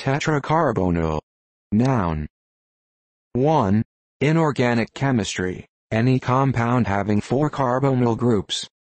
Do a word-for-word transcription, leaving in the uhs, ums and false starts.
Tetracarbonyl. Noun. one. Inorganic chemistry. Any compound having four carbonyl groups.